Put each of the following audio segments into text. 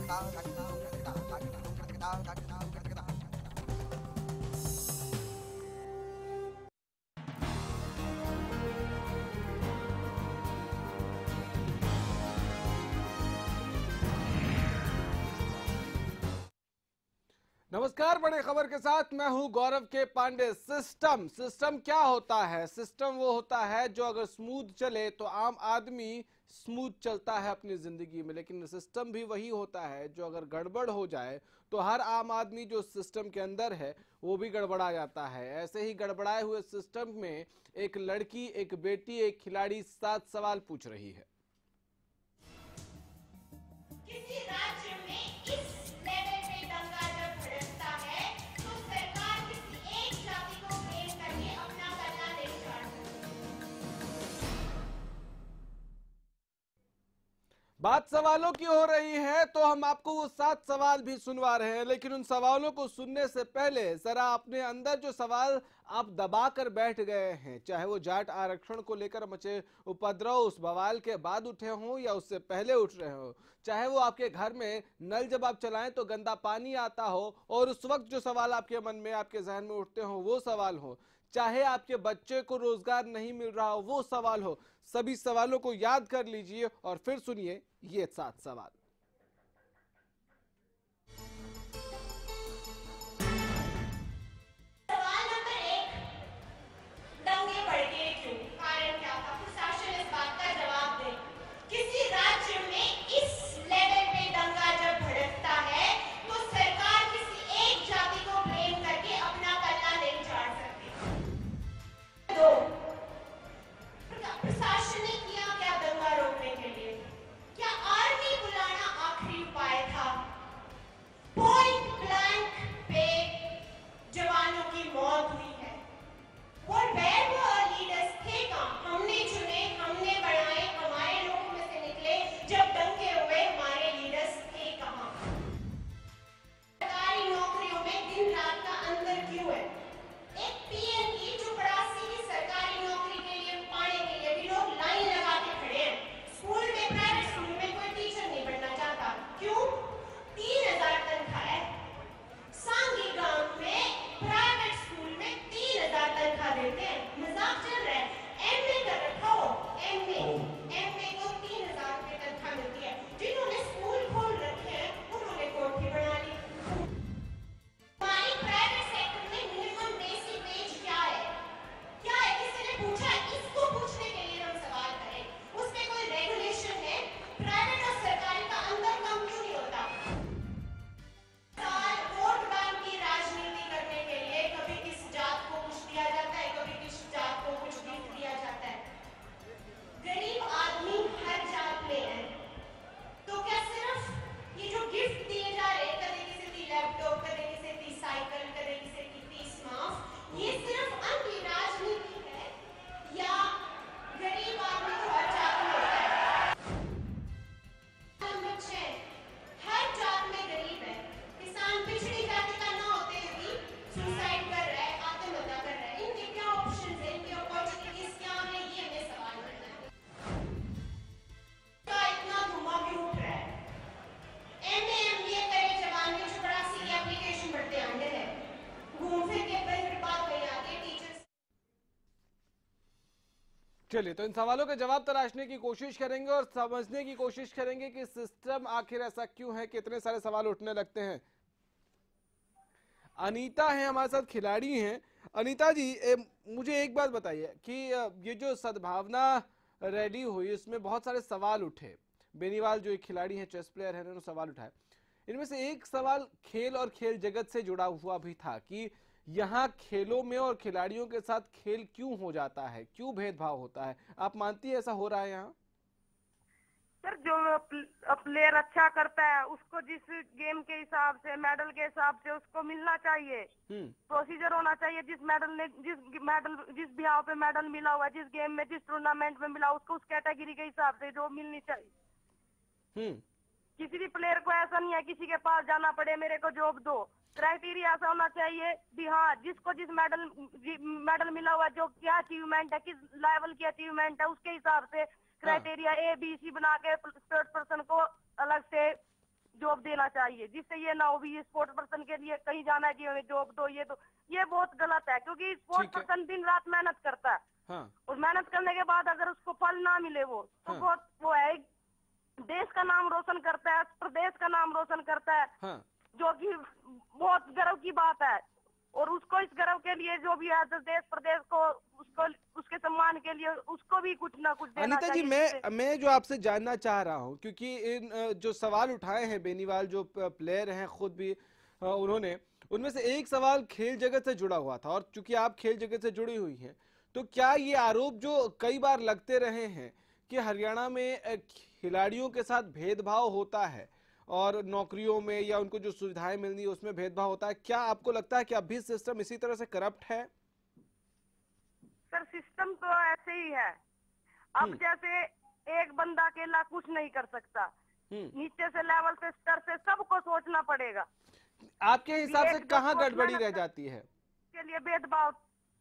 नमस्कार, बड़े खबर के साथ मैं हूं गौरव के पांडे। सिस्टम क्या होता है? सिस्टम वो होता है जो अगर स्मूथ चले तो आम आदमी स्मूथ चलता है अपनी जिंदगी में, लेकिन सिस्टम भी वही होता है जो अगर गड़बड़ हो जाए तो हर आम आदमी जो सिस्टम के अंदर है वो भी गड़बड़ा जाता है। ऐसे ही गड़बड़ाए हुए सिस्टम में एक लड़की, एक बेटी, एक खिलाड़ी 7 सवाल पूछ रही है। किसी राज्य में इस लेवल पे दंगा जब भड़कता है तो सरकार किसी एक जाति को ब्लेम करके अपना करना नहीं चाहती। बात सवालों की हो रही है तो हम आपको वो 7 सवाल भी सुनवा रहे हैं, लेकिन उन सवालों को सुनने से पहले जरा अपने अंदर जो सवाल आप दबा कर बैठ गए हैं, चाहे वो जाट आरक्षण को लेकर मचे उपद्रव उस बवाल के बाद उठे हों या उससे पहले उठ रहे हो, चाहे वो आपके घर में नल जब आप चलाएं तो गंदा पानी आता हो और उस वक्त जो सवाल आपके मन में, आपके जहन में उठते हो वो सवाल हो, चाहे आपके बच्चे को रोजगार नहीं मिल रहा हो वो सवाल हो, सभी सवालों को याद कर लीजिए और फिर सुनिए ये 7 सवाल। सवाल नंबर 1, दंगे भड़के क्यों? कारण क्या था? प्रशासन इस बात का जवाब दे। किसी राज्य में इस लेवल पे दंगा जब भड़कता है तो सरकार किसी एक जाति को ब्लेम करके अपना करना नहीं चाह सकती। 2, प्रशासन ने किया क्या दंगा रोकने के लिए? क्या आर्मी बुलाना आखिरी उपाय था? पॉइंट ब्लैंक पे जवानों की मौत हुई है। What where were leaders थे कहाँ? हमने चुने, हमने बढ़ाए, हमारे लोगों में से निकले, जब दंगे हुए हमारे लीडर्स थे कहाँ? सरकारी नौकरियों में दिन रात का अंतर क्यों है? एक पीएन की चपरासी की सरकारी नौकरी के लिए पाने के लिए भी लोग लाइन लगा के खड़े हैं। स्कूल में, प्राइवेट स्कूल में कोई टीचर नहीं बनना चाहता। क्यों? 3000 तनख्वाह है। सांगी गांव में प्राइवेट स्कूल में 3000 तनख्वाह देते हैं। मजाक चल रहा है? एमए कर रखा हो, एमए को 3000 रुपए तनख्वाह मिलती है। जिन्होंने स्कूल खोल रखे हैं उन्होंने कोठी बना ली। हमारी प्राइवेट सेक्टर में मिनिमम बेसिक वेज क्या है? क्या है? किसी ने पूछा है? इसको पूछने के लिए हम सवाल करें। उस पे कोई रेगुलेशन है? प्राइवेट और सरकारी का अंतर कम क्यों नहीं होता? वोट बैंक की राजनीति करने के लिए कभी किस जात को कुछ दिया जाता है, कभी किस जात को कुछ गिफ्ट दिया जाता है। गरीब आदमी हर जात में है, तो क्या सिर्फ ये जो गिफ्ट दिए जा रहे हैं, कभी किसी दी लैपटॉप, कभी किसी दी साइकिल, कभी किसी की फीस माफ, ये सिर्फ उनकी राजनीति है या गरीब आदमी तो हर जात में होता है? नंबर 6, हर जात में गरीब है। किसान पिछड़ी जाति का ना होते हुए भी सुसाइड कर रहा है, आत्महत्या कर रहा है। इनके क्या ऑप्शंस हैं, इनके अपॉर्चुनिटीज क्या हैं, ये हमें सवाल करना है। का इतना धुआं क्यों उठ रहा है? एमए एमबीए करे जवान की चपरासी की एप्लीकेशन बढ़ते आंदे हैं। घूम फिर के फिर बात वही आती है टीचर्स। चलिए, तो इन सवालों के जवाब तलाशने की कोशिश करेंगे और समझने की कोशिश करेंगे कि सिस्टम आखिर ऐसा क्यों है कि इतने सारे सवाल उठने लगते हैं। अनीता है हमारे साथ, खिलाड़ी हैं। अनीता जी, मुझे एक बात बताइए कि ये जो सद्भावना रैली हुई इसमें बहुत सारे सवाल उठे। बेनीवाल जो एक खिलाड़ी हैं, चेस प्लेयर हैं, उन्होंने सवाल उठाए। इनमें से एक सवाल खेल और खेल जगत से जुड़ा हुआ भी था कि यहाँ खेलों में और खिलाड़ियों के साथ खेल क्यों हो जाता है, क्यों भेदभाव होता है? आप मानती है ऐसा हो रहा है यहाँ? सर, जो प्लेयर अच्छा करता है उसको जिस गेम के हिसाब से, मेडल के हिसाब से उसको मिलना चाहिए। प्रोसीजर होना चाहिए। जिस बिहाव पे मेडल मिला हुआ है, जिस गेम में, जिस टूर्नामेंट में मिला, उसको उस कैटेगरी के हिसाब से जो मिलनी चाहिए। किसी भी प्लेयर को ऐसा नहीं है किसी के पास जाना पड़े मेरे को जॉब दो। क्राइटेरिया ऐसा होना चाहिए भी हाँ, जिसको जिस मेडल मिला हुआ है, जो क्या अचीवमेंट है, किस लेवल की अचीवमेंट है, उसके हिसाब से क्राइटेरिया A B C बना के स्पोर्ट्स पर्सन को अलग से जॉब देना चाहिए, जिससे ये ना हो भी स्पोर्ट्स पर्सन के लिए कहीं जाना है कि हमें जॉब दो, ये बहुत गलत है, क्योंकि स्पोर्ट्स ठीक है। पर्सन दिन रात मेहनत करता है। हाँ और मेहनत करने के बाद अगर उसको फल ना मिले तो हाँ। बहुत वो है, देश का नाम रोशन करता है, प्रदेश का नाम रोशन करता है, हाँ जो कि बहुत गर्व की बात है। और उसको इस गर्व के लिए जो भी है देश प्रदेश को उसको उसके सम्मान के लिए उसको भी कुछ ना कुछ देना अनीता जी, चाहिए। मैं जो आपसे जानना चाह रहा हूं, क्योंकि इन जो सवाल उठाए हैं बेनीवाल जो प्लेयर हैं खुद भी उन्होंने, उनमें से एक सवाल खेल जगत से जुड़ा हुआ था, और चूंकि आप खेल जगत से जुड़ी हुई हैं, तो क्या ये आरोप जो कई बार लगते रहे हैं कि हरियाणा में खिलाड़ियों के साथ भेदभाव होता है और नौकरियों में या उनको जो सुविधाएं मिलनी है उसमें भेदभाव होता है, क्या आपको लगता है कि अब भी सिस्टम इसी तरह से करप्ट है? सर सिस्टम तो ऐसे ही है। अब जैसे एक बंदा अकेला कुछ नहीं कर सकता, नीचे से लेवल से स्तर से सबको सोचना पड़ेगा। आपके हिसाब से कहाँ गड़बड़ी रह जाती है? के लिए भेदभाव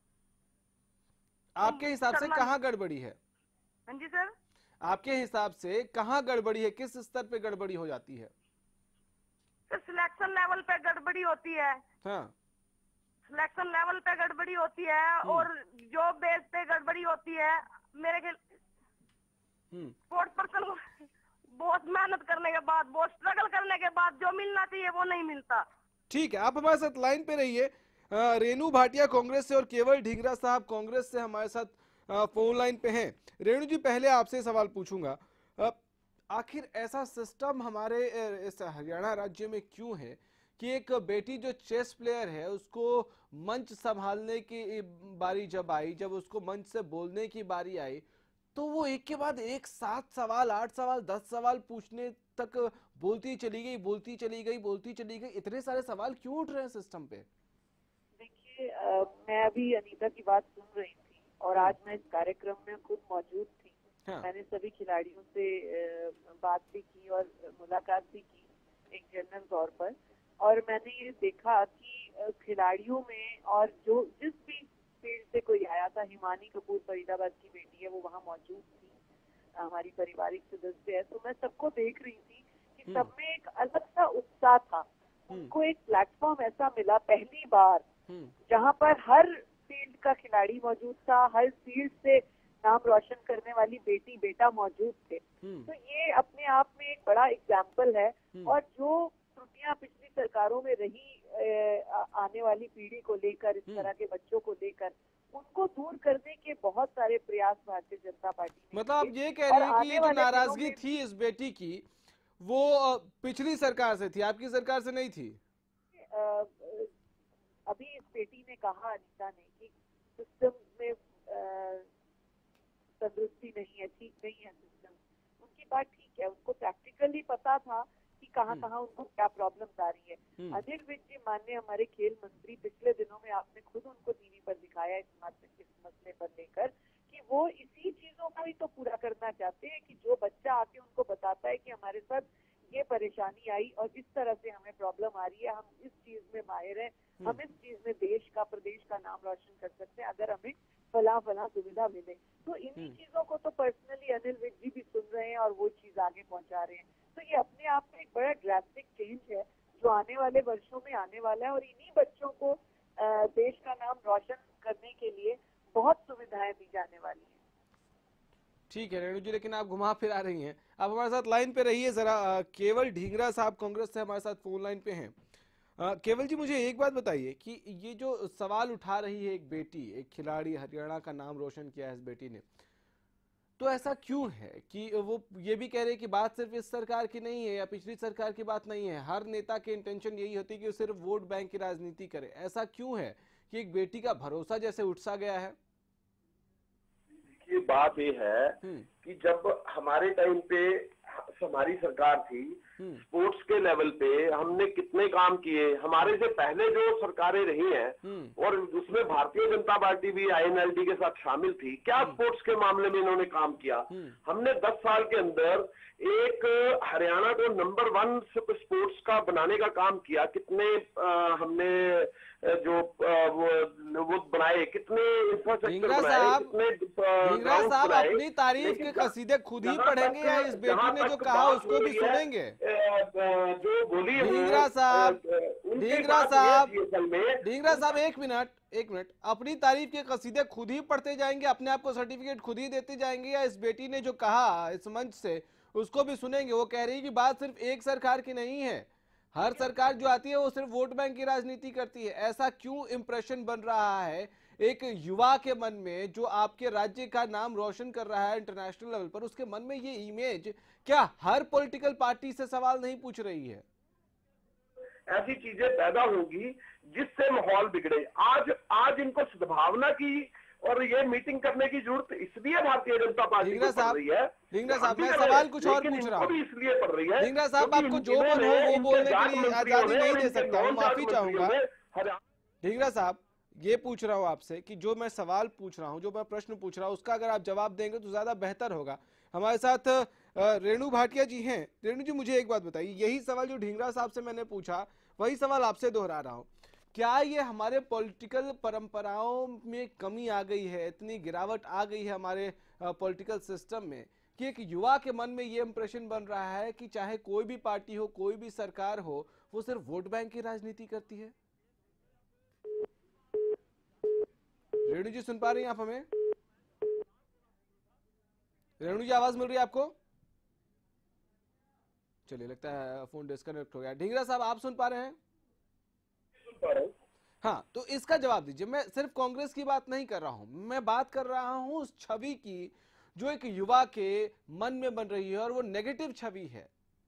आपके हिसाब से कहाँ गड़बड़ी है? हाँ जी सर, आपके हिसाब से कहाँ गड़बड़ी है, किस स्तर पे गड़बड़ी हो जाती है? सर सिलेक्शन लेवल पे गड़बड़ी होती है। हाँ सिलेक्शन लेवल पे गड़बड़ी होती है और जॉब बेस पे गड़बड़ी होती है। मेरे ख्याल स्पोर्ट्स पर्सन को बहुत मेहनत करने के बाद, बहुत स्ट्रगल करने के बाद जो मिलना चाहिए वो नहीं मिलता। ठीक है, आप हमारे साथ लाइन पे रहिए। रेणु भाटिया कांग्रेस से और केवल ढींगरा साहब कांग्रेस से हमारे साथ फोन लाइन पे हैं। रेणु जी, पहले आपसे सवाल पूछूंगा, आखिर ऐसा सिस्टम हमारे इस हरियाणा राज्य में क्यों है कि एक बेटी जो चेस प्लेयर है उसको मंच संभालने की बारी जब आई, जब उसको मंच से बोलने की बारी आई, तो वो एक के बाद एक 7 सवाल, 8 सवाल, 10 सवाल पूछने तक बोलती चली गई, बोलती चली गई, बोलती चली गई। इतने सारे सवाल क्यों उठ रहे हैं सिस्टम पे? देखिए, मैं अभी अनीता की बात सुन रही थी और आज मैं इस कार्यक्रम में खुद मौजूद थी। हाँ। मैंने सभी खिलाड़ियों से बात भी की और मुलाकात भी की एक जनरल तौर पर, और मैंने ये देखा कि खिलाड़ियों में और जो जिस भी फील्ड से कोई आया था, हिमानी कपूर फरीदाबाद की बेटी है, वो वहाँ मौजूद थी, हमारी पारिवारिक सदस्य है, तो मैं सबको देख रही थी कि सब में एक अलग सा उत्साह था। उनको एक प्लेटफॉर्म ऐसा मिला पहली बार जहाँ पर हर फील्ड का खिलाड़ी मौजूद था, हर फील्ड से नाम रोशन करने वाली बेटी बेटा मौजूद थे। तो ये अपने आप में एक बड़ा एग्जाम्पल है। और जो त्रुटियां पिछली सरकारों में रही आने वाली पीढ़ी को लेकर, इस तरह के बच्चों को लेकर, उनको दूर करने के बहुत सारे प्रयास भारतीय जनता पार्टी ने। मतलब आप ये कह रहे हैं कि जो नाराजगी थी इस बेटी की वो पिछली सरकार से थी, आपकी सरकार से नहीं थी? अभी इस बेटी ने कहा, अनीता ने, कि सिस्टम में तंदुरुस्ती नहीं है, ठीक नहीं है सिस्टम। उनकी बात ठीक है, उनको प्रैक्टिकली पता था कि कहाँ कहाँ उनको क्या प्रॉब्लम्स आ रही है। अनिल विज जी माननीय हमारे खेल मंत्री, पिछले दिनों में आपने खुद उनको टीवी पर दिखाया इस मसले पर लेकर कि वो इसी चीजों को ही तो पूरा करना चाहते हैं कि जो बच्चा आके उनको बताता है कि हमारे साथ ये परेशानी आई और इस तरह से हमें प्रॉब्लम आ रही है, हम इस चीज में माहिर हैं, हम इस चीज में देश का, प्रदेश का नाम रोशन कर सकते हैं अगर हमें फला सुविधा मिले। तो इन्हीं चीजों को तो पर्सनली अनिल विज जी भी सुन रहे हैं और वो चीज आगे पहुंचा रहे हैं। तो ये अपने आप में एक बड़ा ड्रास्टिक चेंज है जो आने वाले वर्षों में आने वाला है, और इन्हीं बच्चों को देश का नाम रोशन करने के लिए बहुत सुविधाएं दी जाने वाली हैं। ठीक है रेणु जी, लेकिन आप घुमा फिरा रही हैं। आप हमारे साथ लाइन पे रहिए जरा। केवल ढींगरा साहब कांग्रेस से हमारे साथ फोन लाइन पे हैं। केवल जी, मुझे एक बात बताइए कि ये जो सवाल उठा रही है एक बेटी, एक खिलाड़ी, हरियाणा का नाम रोशन किया है इस बेटी ने, तो ऐसा क्यों है कि वो ये भी कह रहे हैं कि बात सिर्फ इस सरकार की नहीं है या पिछली सरकार की बात नहीं है, हर नेता के इंटेंशन यही होती है कि वो सिर्फ वोट बैंक की राजनीति करे। ऐसा क्यों है कि एक बेटी का भरोसा जैसे उठ सा गया है? ये बात ये है कि जब हमारे टाइम पे हमारी सरकार थी, स्पोर्ट्स के लेवल पे हमने कितने काम किए, हमारे से पहले जो सरकारें रही हैं और उसमें भारतीय जनता पार्टी भी INLD के साथ शामिल थी, क्या स्पोर्ट्स के मामले में इन्होंने काम किया? हमने 10 साल के अंदर एक हरियाणा को नंबर 1 स्पोर्ट्स का बनाने का काम किया। कितने हमने जो वो बनाए, कितने इंफ्रास्ट्रक्चर बनाए, कितने ग्राउंड बनाए। अपनी तारीफ के कसीदे खुद ही पढ़ेंगे या इस बेटी ने जो कहा उसको भी सुनेंगे? जो बोली ढींगरा साहब, ढींगरा साहब एक मिनट, अपनी तारीफ के कसीदे खुद ही पढ़ते जाएंगे, अपने आप को सर्टिफिकेट खुद ही देते जाएंगे, या इस बेटी ने जो कहा इस मंच से उसको भी सुनेंगे? वो कह रही है कि बात सिर्फ एक सरकार की नहीं है, हर सरकार जो आती है वो सिर्फ वोट बैंक की राजनीति करती है। ऐसा क्यों इंप्रेशन बन रहा है एक युवा के मन में जो आपके राज्य का नाम रोशन कर रहा है इंटरनेशनल लेवल पर, उसके मन में ये इमेज क्या हर पॉलिटिकल पार्टी से सवाल नहीं पूछ रही है? ऐसी चीजें पैदा होगी जिससे माहौल बिगड़े। आज इनको सद्भावना की और ये मीटिंग करने की जरूरत इसलिए भारतीय जनता पार्टी को पड़ रही है। ढींगरा साहब, मैं सवाल कुछ और पूछ रहा हूँ, इसलिए पड़ रही है। ढींगरा साहब, आपको जो मन हो वो बोलने के लिए आजादी नहीं दे सकता हूँ, माफी चाहूंगा। ढींगरा साहब, ये पूछ रहा हूँ आपसे कि जो मैं सवाल पूछ रहा हूँ, जो मैं प्रश्न पूछ रहा हूँ, उसका अगर आप जवाब देंगे तो ज्यादा बेहतर होगा। हमारे साथ रेणु भाटिया जी हैं। रेणु जी, मुझे एक बात बताइए, यही सवाल जो ढींगरा साहब से मैंने पूछा वही सवाल आपसे दोहरा रहा हूँ। क्या ये हमारे पॉलिटिकल परंपराओं में कमी आ गई है, इतनी गिरावट आ गई है हमारे पॉलिटिकल सिस्टम में कि एक युवा के मन में ये इंप्रेशन बन रहा है कि चाहे कोई भी पार्टी हो, कोई भी सरकार हो, वो सिर्फ वोट बैंक की राजनीति करती है? रेणु जी, सुन पा रही हैं आप हमें? रेणु जी, आवाज मिल रही है आपको? चलिए, लगता है फोन डिस्कनेक्ट हो गया। ढींगरा साहब, आप सुन पा रहे हैं? हाँ, तो इसका जवाब दीजिए। मैं सिर्फ कांग्रेस की बात नहीं कर रहा हूं, मैं बात कर रहा हूं उस छवि की जो एक युवा के मन में बन रही है, और वो नेगेटिव छवि है।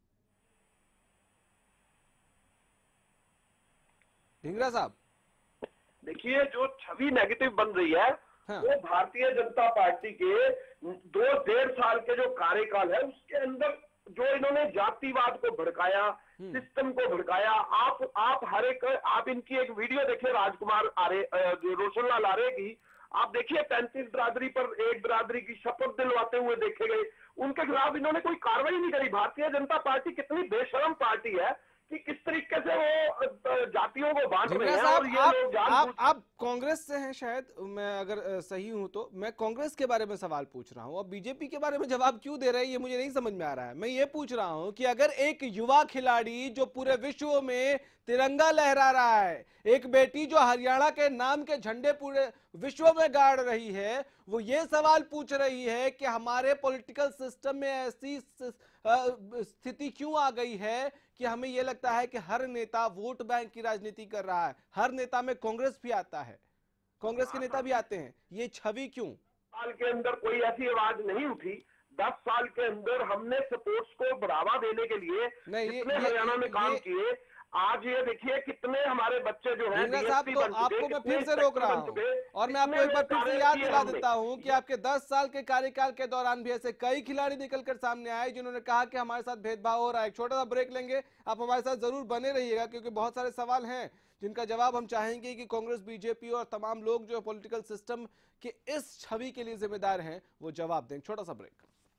ढींगरा साहब, देखिए, जो छवि नेगेटिव बन रही है, हाँ, वो भारतीय जनता पार्टी के 2-1.5 साल के जो कार्यकाल है उसके अंदर जो इन्होंने जातिवाद को भड़काया, सिस्टम को भड़काया। आप इनकी एक वीडियो देखिए, राजकुमार रोशन लाल आर्य की। आप देखिए, 35 बिरादरी पर एक बिरादरी की शपथ दिलवाते हुए देखे गए, उनके खिलाफ इन्होंने कोई कार्रवाई नहीं करी। भारतीय जनता पार्टी कितनी बेशरम पार्टी है कि किस तरीके से वो जातियों को बांट रहे हैं। और ये लोग आप कांग्रेस से हैं शायद, मैं अगर सही हूं तो। मैं कांग्रेस के बारे में सवाल पूछ रहा हूं, अब बीजेपी के बारे में जवाब क्यों दे रहे हैं ये मुझे नहीं समझ में आ रहा है। मैं ये पूछ रहा हूं कि अगर एक युवा खिलाड़ी जो पूरे विश्व में तिरंगा लहरा रहा है, एक बेटी जो हरियाणा के नाम के झंडे पूरे विश्व में गाड़ रही है, वो ये सवाल पूछ रही है कि हमारे पॉलिटिकल सिस्टम में ऐसी स्थिति क्यों आ गई है कि हमें यह लगता है कि हर नेता वोट बैंक की राजनीति कर रहा है। हर नेता में कांग्रेस भी आता है, कांग्रेस के नेता भी आते हैं, ये छवि क्यों? साल के अंदर कोई ऐसी आवाज नहीं उठी। 10 साल के अंदर हमने स्पोर्ट्स को बढ़ावा देने के लिए कितने हरियाणा में काम किए। आज ये देखिए कितने हमारे बच्चे जो हैं साहब, तो आपको मैं फिर से रोक रहा हूं, और मैं आपको एक बार फिर से याद दिला देता हूं कि आपके 10 साल के कार्यकाल के दौरान भी ऐसे कई खिलाड़ी निकलकर सामने आए जिन्होंने कहा कि हमारे साथ भेदभाव हो रहा है। एक छोटा सा ब्रेक लेंगे, आप हमारे साथ जरूर बने रहिएगा, क्योंकि बहुत सारे सवाल हैं जिनका जवाब हम चाहेंगे कि कांग्रेस, बीजेपी और तमाम लोग जो पॉलिटिकल सिस्टम के इस छवि के लिए जिम्मेदार हैं वो जवाब दें। छोटा सा ब्रेक।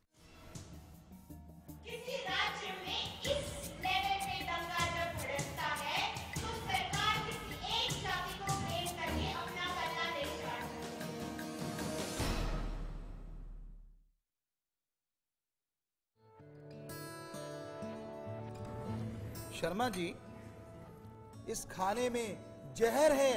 किसी राज्य में इस लेवल पे दंगा जब भड़कता है तो सरकार किसी एक जाति को ब्लेम करके अपना करना नहीं चाहती। शर्मा जी, इस खाने में जहर है,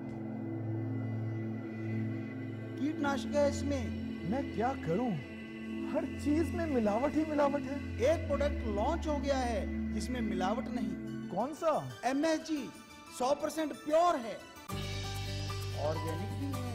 कीटनाशक है इसमें। मैं क्या करूं? हर चीज में मिलावट ही मिलावट है। एक प्रोडक्ट लॉन्च हो गया है जिसमें मिलावट नहीं। कौन सा? MSG 100% प्योर है, ऑर्गेनिक भी है।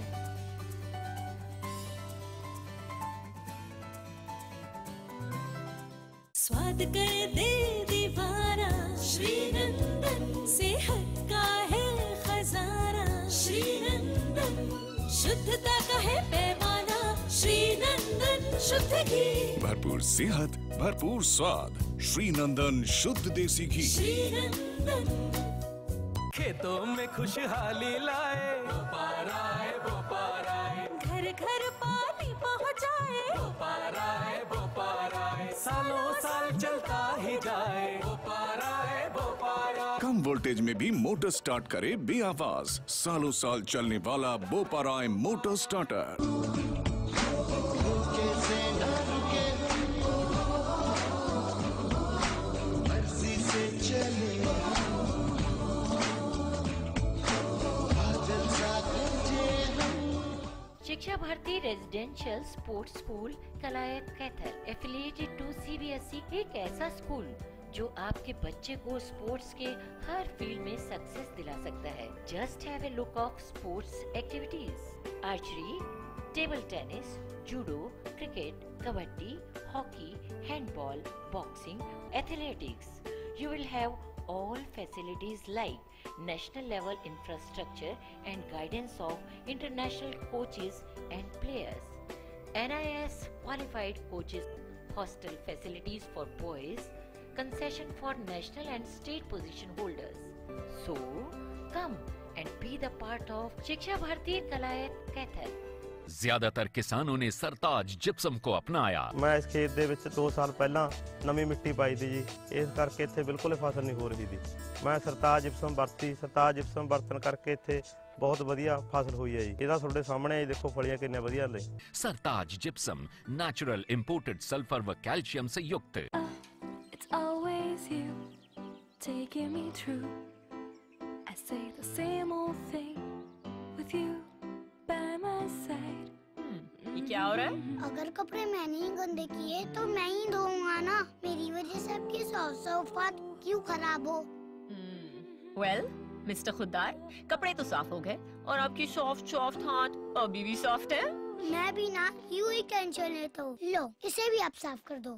स्वाद कर दे दीवाना, श्रीनंदन सेहत का है खजाना। श्रीनंदन शुद्धता का है पैमाना, श्रीनंदन शुद्ध घी। भरपूर सेहत, भरपूर स्वाद, श्रीनंदन शुद्ध देसी घी। श्रीनंदन खेतों में खुशहाली लाए, बोपारा है बोपारा है। घर घर पानी पहुँचाए, बोपारा है बोपारा है। सालों साल चलता ही जाए, बोपारा है बोपारा। कम वोल्टेज में भी मोटर स्टार्ट करे बे आवाज। सालों साल चलने वाला बोपाराय मोटर स्टार्टर। मर्जी से चले Bharati residential sports school Kalayat Kaithal affiliated to CBSE एक ऐसा स्कूल जो आपके बच्चे को स्पोर्ट्स के हर फील्ड में सक्सेस दिला सकता है। Just have a look of sports activities, archery, table tennis, judo, cricket, kabaddi, hockey, handball, boxing, athletics. You will have all facilities like national level infrastructure and guidance of international coaches and players. NIS qualified coaches, hostel facilities for boys, concession for national and state position holders. So, come and be the part of शिक्षा भारती कलायत कैथल. ਜ਼ਿਆਦਾਤਰ ਕਿਸਾਨਾਂ ਨੇ Sartaj gypsum ਕੋ ਅਪਣਾਇਆ। ਮੈਂ ਇਸ ਖੇਤ ਦੇ ਵਿੱਚ 2 ਸਾਲ ਪਹਿਲਾਂ ਨਵੀਂ ਮਿੱਟੀ ਪਾਈ ਦੀ ਜੀ, ਇਸ ਕਰਕੇ ਇੱਥੇ ਬਿਲਕੁਲ ਫਸਲ ਨਹੀਂ ਹੋ ਰਹੀ ਦੀ। ਮੈਂ ਸਰਤਾਜ ਜਿਪਸਮ ਵਰਤੀ, ਸਰਤਾਜ ਜਿਪਸਮ ਵਰਤਣ ਕਰਕੇ ਇੱਥੇ ਬਹੁਤ ਵਧੀਆ ਫਸਲ ਹੋਈ ਹੈ ਜੀ। ਇਹਦਾ ਤੁਹਾਡੇ ਸਾਹਮਣੇ ਦੇਖੋ ਫਲੀਆਂ ਕਿੰਨੇ ਵਧੀਆ ਨੇ। Sartaj gypsum natural imported sulphur व कैल्शियम से युक्त। It's always you taking me through. I say the same old thing with you by my side. ये क्या हो रहा है? अगर कपड़े मैंने ही गंदे किए तो मैं ही धोऊंगा ना। मेरी वजह से आपकी सौफात क्यों खराब हो? Well, मिस्टर खुद्दार, कपड़े तो साफ हो गए और आपकी सॉफ्ट हाथ अभी भी सॉफ्ट है। मैं भी ना यूं ही टेंशन लेता हूँ। लो इसे भी आप साफ कर दो।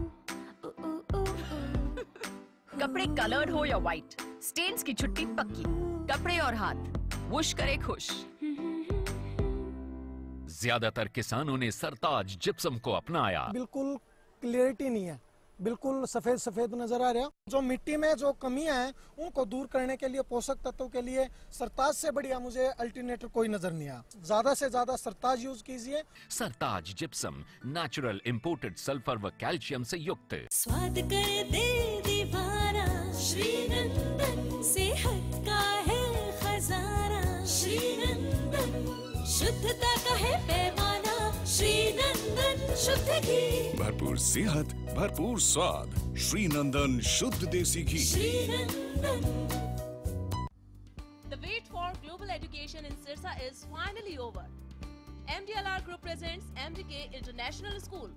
कपड़े कलर्ड हो या व्हाइट, स्टेन्स की छुट्टी पक्की। कपड़े और हाथ वुश करे खुश। ज्यादातर किसानों ने सरताज जिप्सम को अपनाया। बिल्कुल क्लियरिटी नहीं है, बिल्कुल सफेद सफेद नजर आ रहा। जो मिट्टी में जो कमियां हैं उनको दूर करने के लिए, पोषक तत्वों के लिए सरताज से बढ़िया मुझे अल्टरनेटिव कोई नजर नहीं आया। ज्यादा से ज्यादा सरताज यूज कीजिए। Sartaj gypsum natural imported sulphur व कैल्शियम से युक्त। स्वाद कर दे दीवाना श्रीनंदन, सेहत का है खजाना श्रीनंदन, शुद्धता का है पैमाना श्रीनंदन शुद्ध घी। भरपूर सेहत, भरपूर स्वाद, श्रीनंदन शुद्ध देसी घी। श्रीनंदन। The wait for global education in Sirsa is finally over. MDLR Group presents MDK International School,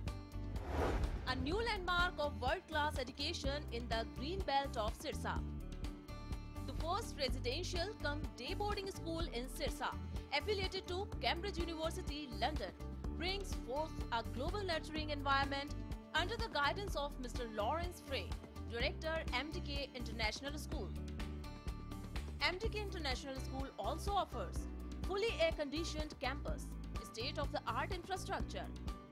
a new landmark of world-class education in the green belt of Sirsa. The first residential cum day boarding school in Sirsa, affiliated to Cambridge University, London, brings forth a global nurturing environment under the guidance of Mr. Lawrence Frey, Director, MDK International School. MDK International School also offers fully air-conditioned campus, state-of-the-art infrastructure,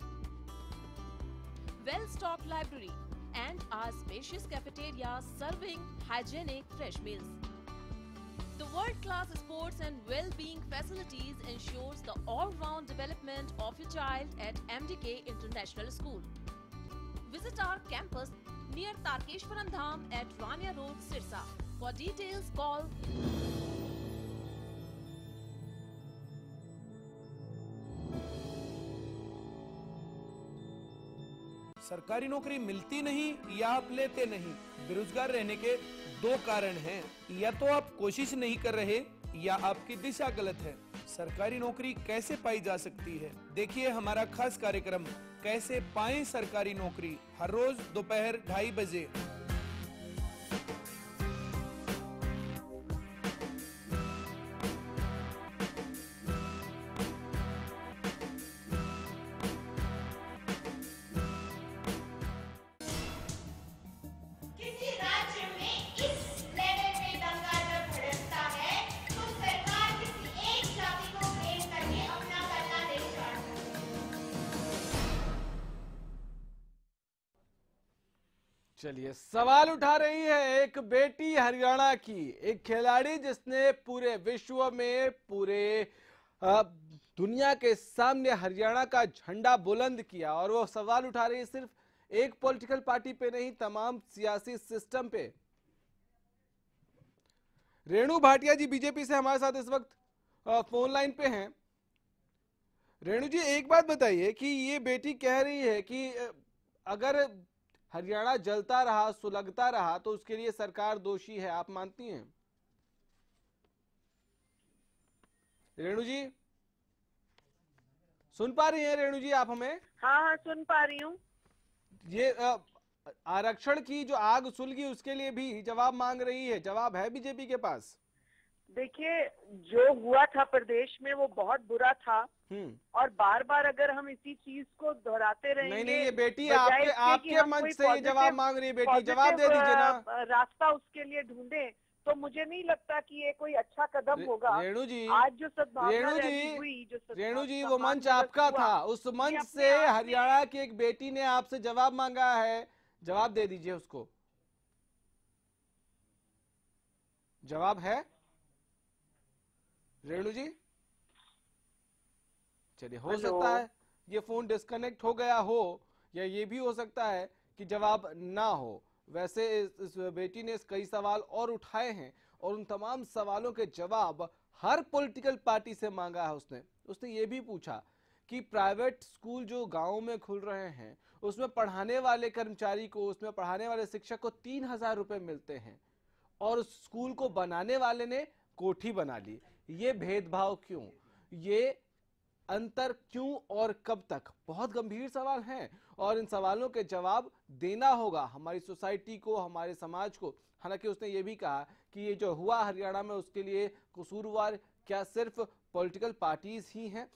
well-stocked library, and a spacious cafeteria serving hygienic fresh meals. The world-class sports and well-being facilities ensures the all-round development of your child at MDK International School. Visit our campus near Tarkeshwaram Dham at Rania Road, Sirsa. For details, call सरकारी नौकरी मिलती नहीं या आप लेते नहीं। बेरोजगार रहने के 2 कारण हैं, या तो आप कोशिश नहीं कर रहे या आपकी दिशा गलत है। सरकारी नौकरी कैसे पाई जा सकती है, देखिए हमारा खास कार्यक्रम कैसे पाएं सरकारी नौकरी, हर रोज दोपहर 2:30 बजे। किसी राज्य में इस लेवल पे दंगा जब भड़कता है तो सरकार किसी एक जाति को ब्लेम करके अपना करना नहीं चाहती। चलिए, सवाल उठा रही है एक बेटी हरियाणा की, एक खिलाड़ी जिसने पूरे विश्व में, पूरे दुनिया के सामने हरियाणा का झंडा बुलंद किया। और वो सवाल उठा रही है सिर्फ एक पॉलिटिकल पार्टी पे नहीं, तमाम सियासी सिस्टम पे। रेणु भाटिया जी बीजेपी से हमारे साथ इस वक्त फोन लाइन पे हैं। रेणु जी, एक बात बताइए कि ये बेटी कह रही है कि अगर हरियाणा जलता रहा, सुलगता रहा, तो उसके लिए सरकार दोषी है, आप मानती हैं? रेणु जी, सुन पा रही हैं रेणु जी आप हमें? हाँ, सुन पा रही हूँ। ये आरक्षण की जो आग सुलगी उसके लिए भी जवाब मांग रही है, जवाब है बीजेपी के पास? देखिए, जो हुआ था प्रदेश में वो बहुत बुरा था, और बार बार अगर हम इसी चीज को दोहराते रहेंगे। नहीं, ये बेटी आपके मंच से ये जवाब मांग रही है। बेटी जवाब दे दीजिए ना। रास्ता उसके लिए ढूंढे, तो मुझे नहीं लगता कि ये कोई अच्छा कदम होगा। रेणु जी, आज जो सद्भावना हुई, रेणु जी वो मंच आपका था, उस मंच से हरियाणा की एक बेटी ने आपसे जवाब मांगा है, जवाब दे दीजिए उसको। जवाब है रेणु जी? चलिए, हो सकता है ये फोन डिस्कनेक्ट हो गया हो, या ये भी हो सकता है कि जवाब ना हो। वैसे इस बेटी ने कई सवाल और उठाए हैं, और उन तमाम सवालों के जवाब हर पॉलिटिकल पार्टी से मांगा है उसने ये भी पूछा कि प्राइवेट स्कूल जो गांव में खुल रहे हैं उसमें पढ़ाने वाले कर्मचारी को, उसमें पढ़ाने वाले शिक्षक को 3,000 रुपए मिलते हैं, और उस स्कूल को बनाने वाले ने कोठी बना ली। ये भेदभाव क्यों, ये अंतर क्यों और कब तक? बहुत गंभीर सवाल हैं, और इन सवालों के जवाब देना होगा हमारी सोसाइटी को, हमारे समाज को। हालांकि उसने ये भी कहा कि ये जो हुआ हरियाणा में उसके लिए कसूरवार क्या सिर्फ पॉलिटिकल पार्टीज ही हैं?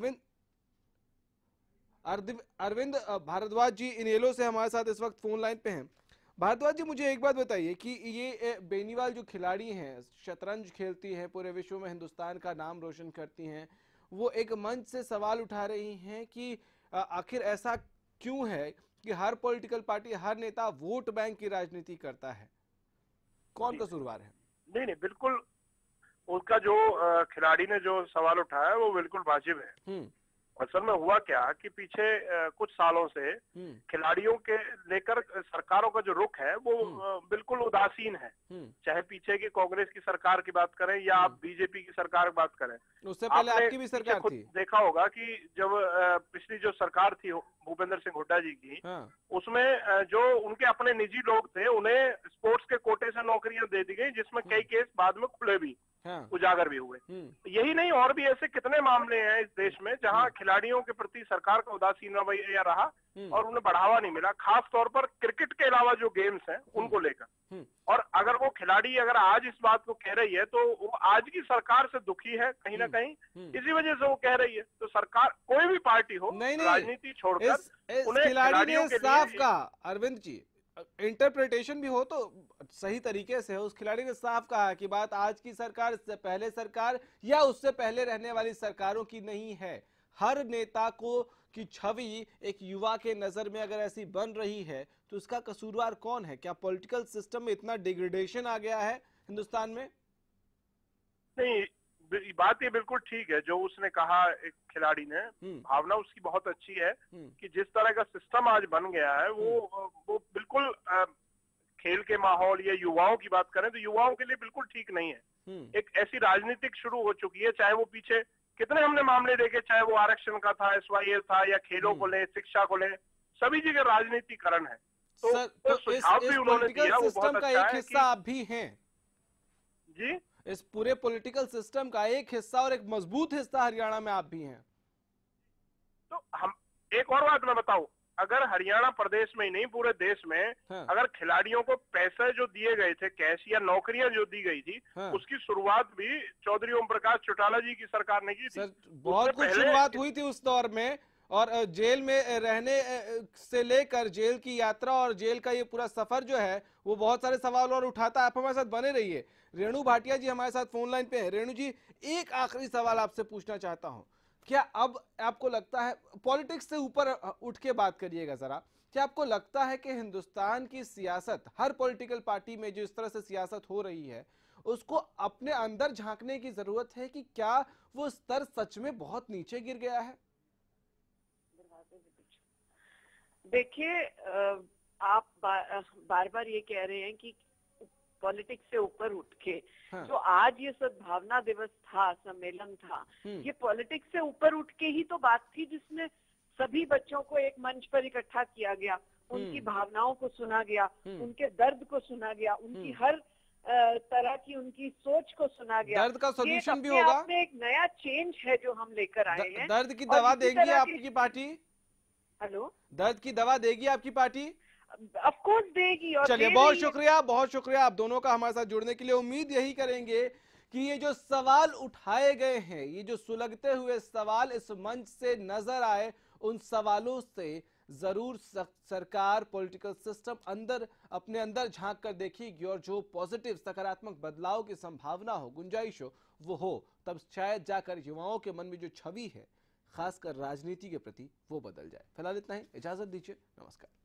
अरविंद भारद्वाज जी इनेलो से हमारे साथ इस वक्त फोन लाइन पे हैं। भारद्वाज जी, मुझे एक बात बताइए कि ये बेनीवाल जो खिलाड़ी हैं, शतरंज खेलती हैं, पूरे विश्व में हिंदुस्तान का नाम रोशन करती हैं, वो एक मंच से सवाल उठा रही हैं कि आखिर ऐसा क्यों है कि हर पॉलिटिकल पार्टी, हर नेता वोट बैंक की राजनीति करता है? कौन कसूरवार है? नहीं, बिल्कुल उनका जो खिलाड़ी ने जो सवाल उठाया वो बिल्कुल वाजिब है। असल में हुआ क्या कि पीछे कुछ सालों से खिलाड़ियों के लेकर सरकारों का जो रुख है वो बिल्कुल उदासीन है। चाहे पीछे की कांग्रेस की सरकार की बात करें या आप बीजेपी की सरकार की बात करें, उससे पहले आपकी भी सरकार खुद थी। देखा होगा कि जब पिछली जो सरकार थी भूपेंद्र सिंह हुड्डा जी की, उसमें जो उनके अपने निजी लोग थे उन्हें स्पोर्ट्स के कोटे से नौकरियां दे दी गई, जिसमें कई केस बाद में खुले भी, उजागर भी हुए। यही नहीं, और भी ऐसे कितने मामले हैं इस देश में जहां खिलाड़ियों के प्रति सरकार का उदासीन रवैया रहा और उन्हें बढ़ावा नहीं मिला, खास तौर पर क्रिकेट के अलावा जो गेम्स हैं उनको लेकर। और अगर वो खिलाड़ी अगर आज इस बात को कह रही है तो वो आज की सरकार से दुखी है कहीं ना कहीं, इसी वजह से वो कह रही है। तो सरकार कोई भी पार्टी हो, राजनीति छोड़कर उन्हें खिलाड़ी ने साफ कहा, अरविंद जी, इंटरप्रिटेशन भी हो तो सही तरीके से हो, उस खिलाड़ी ने साफ कहा कि बात आज की सरकार से पहले सरकार या उससे पहले रहने वाली सरकारों की नहीं है। हर नेता को की छवि एक युवा के नजर में अगर ऐसी बन रही है तो उसका कसूरवार कौन है? क्या पॉलिटिकल सिस्टम में इतना डिग्रेडेशन आ गया है हिंदुस्तान में? नहीं, बात ये बिल्कुल ठीक है जो उसने कहा एक खिलाड़ी ने, भावना उसकी बहुत अच्छी है कि जिस तरह का सिस्टम आज बन गया है वो बिल्कुल खेल के माहौल या युवाओं की बात करें तो युवाओं के लिए बिल्कुल ठीक नहीं है। एक ऐसी राजनीतिक शुरू हो चुकी है, चाहे वो पीछे कितने हमने मामले देखे, चाहे वो आरक्षण का था, SYL था, या खेलों को ले, शिक्षा को ले, सभी जगह राजनीतिकरण है। तो सुझाव भी उन्होंने दिया, वो बहुत अच्छा है। हिस्सा आप भी हैं जी, इस पूरे पॉलिटिकल सिस्टम का एक हिस्सा और एक मजबूत हिस्सा हरियाणा में आप भी हैं। तो हम एक और बात मैं बताऊं, अगर हरियाणा प्रदेश में ही नहीं पूरे देश में अगर खिलाड़ियों को पैसे जो दिए गए थे कैश या नौकरियां जो दी गई थी, उसकी शुरुआत भी चौधरी ओम प्रकाश चौटाला जी की सरकार ने की थी। बहुत कुछ शुरुआत हुई थी उस दौर में, और जेल में रहने से लेकर जेल की यात्रा और जेल का ये पूरा सफर जो है वो बहुत सारे सवाल और उठाता है। आप हमारे साथ बने रहिए। रेणु भाटिया जी हमारे साथ फोन लाइन पे हैं। रेणु जी, एक आखिरी सवाल आपसे पूछना चाहता हूं, क्या अब आपको लगता है, पॉलिटिक्स से ऊपर उठ के बात करिएगा जरा, क्या आपको लगता है कि हिंदुस्तान की सियासत, हर पॉलिटिकल पार्टी में जो इस तरह से सियासत हो रही है उसको अपने अंदर झांकने की जरूरत है कि क्या वो स्तर सच में बहुत नीचे गिर गया है? देखिए, आप बार बार ये कह रहे हैं कि पॉलिटिक्स से ऊपर उठ के जो आज ये सद्भावना दिवस था, सम्मेलन था, ये पॉलिटिक्स से ऊपर उठ के ही तो बात थी जिसमें सभी बच्चों को एक मंच पर इकट्ठा किया गया, उनकी भावनाओं को सुना गया, उनके दर्द को सुना गया, उनकी हर तरह की उनकी सोच को सुना गया। दर्द का सॉल्यूशन भी अपने होगा। आप में एक नया चेंज है जो हम लेकर आए हैं। दर्द की दवा देगी आपकी पार्टी? हेलो, दर्द की दवा देगी आपकी पार्टी? ऑफ कोर्स देगी। और चलिए, बहुत शुक्रिया आप दोनों का हमारे साथ जुड़ने के लिए। उम्मीद यही करेंगे कि ये जो सवाल उठाए गए हैं, ये जो सुलगते हुए सवाल इस मंच से नजर आए, उन सवालों से जरूर सरकार, पॉलिटिकल सिस्टम अपने अंदर झांक कर देखेगी और जो पॉजिटिव सकारात्मक बदलाव की संभावना हो, गुंजाइश हो, वो हो, तब शायद जाकर युवाओं के मन में जो छवि है खासकर राजनीति के प्रति वो बदल जाए। फिलहाल इतना ही, इजाजत दीजिए, नमस्कार।